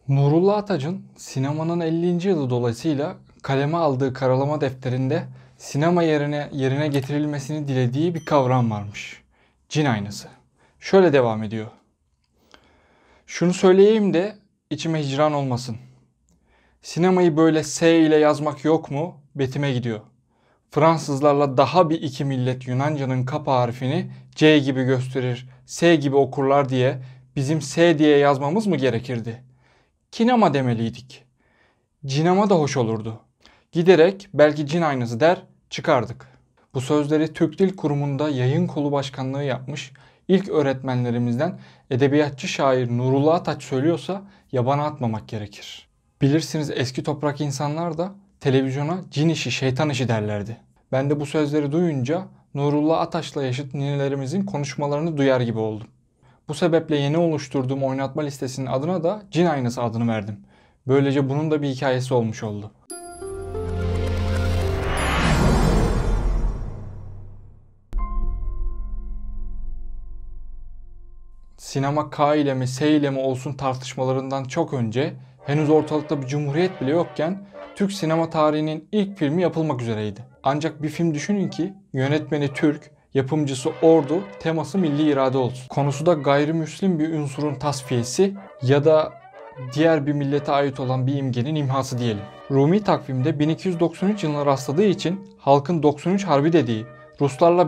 Nurullah Ataç'ın sinemanın 50. yılı dolayısıyla kaleme aldığı karalama defterinde sinema yerine getirilmesini dilediği bir kavram varmış. Cin aynası. Şöyle devam ediyor. Şunu söyleyeyim de içime hicran olmasın. Sinemayı böyle S ile yazmak yok mu? Betime gidiyor. Fransızlarla daha bir iki millet Yunanca'nın kapa harfini C gibi gösterir, S gibi okurlar diye bizim S diye yazmamız mı gerekirdi? Kinema demeliydik. Cinema da hoş olurdu. Giderek belki cin aynası der çıkardık. Bu sözleri Türk Dil Kurumu'nda yayın kolu başkanlığı yapmış ilk öğretmenlerimizden edebiyatçı şair Nurullah Ataç söylüyorsa yabana atmamak gerekir. Bilirsiniz eski toprak insanlar da televizyona cin işi, şeytan işi derlerdi. Ben de bu sözleri duyunca Nurullah Ataç'la yaşıt ninelerimizin konuşmalarını duyar gibi oldum. Bu sebeple yeni oluşturduğum oynatma listesinin adına da Cin Aynası adını verdim. Böylece bunun da bir hikayesi olmuş oldu. Sinema K ile mi S ile mi olsun tartışmalarından çok önce henüz ortalıkta bir cumhuriyet bile yokken Türk sinema tarihinin ilk filmi yapılmak üzereydi. Ancak bir film düşünün ki yönetmeni Türk, yapımcısı Ordu, teması milli irade olsun. Konusu da gayrimüslim bir unsurun tasfiyesi ya da diğer bir millete ait olan bir imgenin imhası diyelim. Rumi takvimde 1293 yılına rastladığı için halkın 93 Harbi dediği, Ruslarla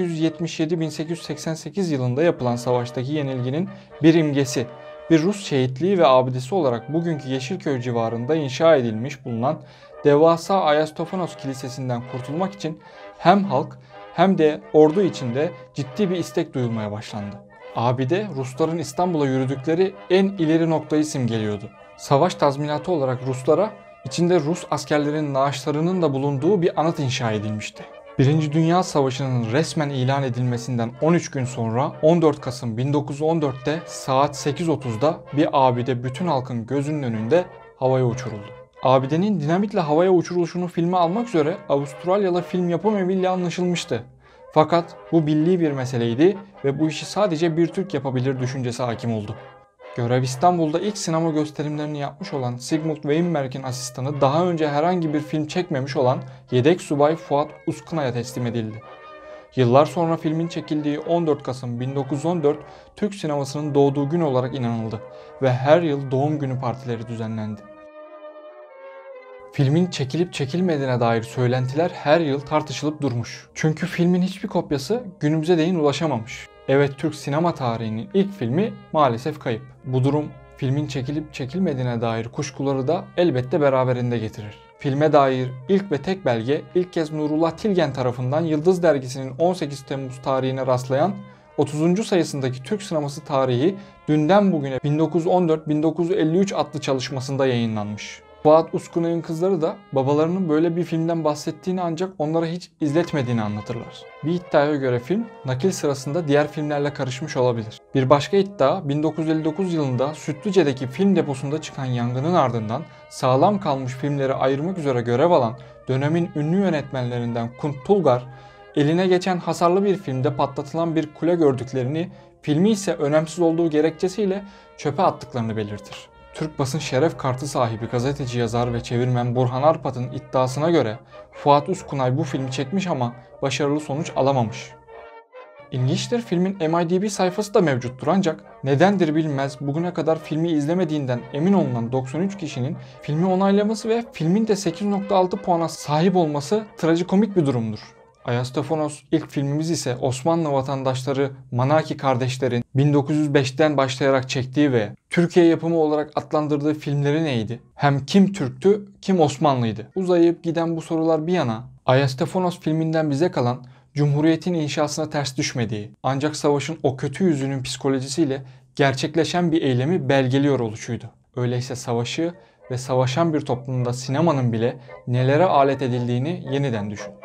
1877-1888 yılında yapılan savaştaki yenilginin bir imgesi, bir Rus şehitliği ve abidesi olarak bugünkü Yeşilköy civarında inşa edilmiş bulunan devasa Ayastofanos Kilisesi'nden kurtulmak için hem halk hem de ordu içinde ciddi bir istek duyulmaya başlandı. Abide Rusların İstanbul'a yürüdükleri en ileri noktayı simgeliyordu. Savaş tazminatı olarak Ruslara içinde Rus askerlerin naaşlarının da bulunduğu bir anıt inşa edilmişti. Birinci Dünya Savaşı'nın resmen ilan edilmesinden 13 gün sonra 14 Kasım 1914'te saat 8.30'da bir abide bütün halkın gözünün önünde havaya uçuruldu. Abidenin dinamitle havaya uçuruluşunu filme almak üzere Avustralyalı film yapım eviyle anlaşılmıştı. Fakat bu milli bir meseleydi ve bu işi sadece bir Türk yapabilir düşüncesi hakim oldu. Görev İstanbul'da ilk sinema gösterimlerini yapmış olan Sigmund Weinberg'in asistanı daha önce herhangi bir film çekmemiş olan yedek subay Fuat Uskunay'a teslim edildi. Yıllar sonra filmin çekildiği 14 Kasım 1914 Türk sinemasının doğduğu gün olarak inanıldı ve her yıl doğum günü partileri düzenlendi. Filmin çekilip çekilmediğine dair söylentiler her yıl tartışılıp durmuş. Çünkü filmin hiçbir kopyası günümüze değin ulaşamamış. Evet, Türk sinema tarihinin ilk filmi maalesef kayıp. Bu durum filmin çekilip çekilmediğine dair kuşkuları da elbette beraberinde getirir. Filme dair ilk ve tek belge ilk kez Nurullah Tilgen tarafından Yıldız Dergisi'nin 18 Temmuz tarihine rastlayan 30. sayısındaki Türk sineması tarihi dünden bugüne 1914-1953 adlı çalışmasında yayınlanmış. Fuat Uskunay'ın kızları da babalarının böyle bir filmden bahsettiğini ancak onlara hiç izletmediğini anlatırlar. Bir iddiaya göre film nakil sırasında diğer filmlerle karışmış olabilir. Bir başka iddia 1959 yılında Sütlüce'deki film deposunda çıkan yangının ardından sağlam kalmış filmleri ayırmak üzere görev alan dönemin ünlü yönetmenlerinden Kunt Tulgar, eline geçen hasarlı bir filmde patlatılan bir kule gördüklerini, filmi ise önemsiz olduğu gerekçesiyle çöpe attıklarını belirtir. Türk basın şeref kartı sahibi gazeteci, yazar ve çevirmen Burhan Arpat'ın iddiasına göre Fuat Uskunay bu filmi çekmiş ama başarılı sonuç alamamış. İlginçtir, filmin IMDb sayfası da mevcuttur ancak nedendir bilinmez bugüne kadar filmi izlemediğinden emin olunan 93 kişinin filmi onaylaması ve filmin de 8.6 puana sahip olması trajikomik bir durumdur. Ayastofanos ilk filmimiz ise Osmanlı vatandaşları Manaki kardeşlerin 1905'ten başlayarak çektiği ve Türkiye yapımı olarak adlandırdığı filmleri neydi? Hem kim Türktü, kim Osmanlıydı? Uzayıp giden bu sorular bir yana, Ayastofanos filminden bize kalan Cumhuriyet'in inşasına ters düşmediği, ancak savaşın o kötü yüzünün psikolojisiyle gerçekleşen bir eylemi belgeliyor oluşuydu. Öyleyse savaşı ve savaşan bir toplumda sinemanın bile nelere alet edildiğini yeniden düşün.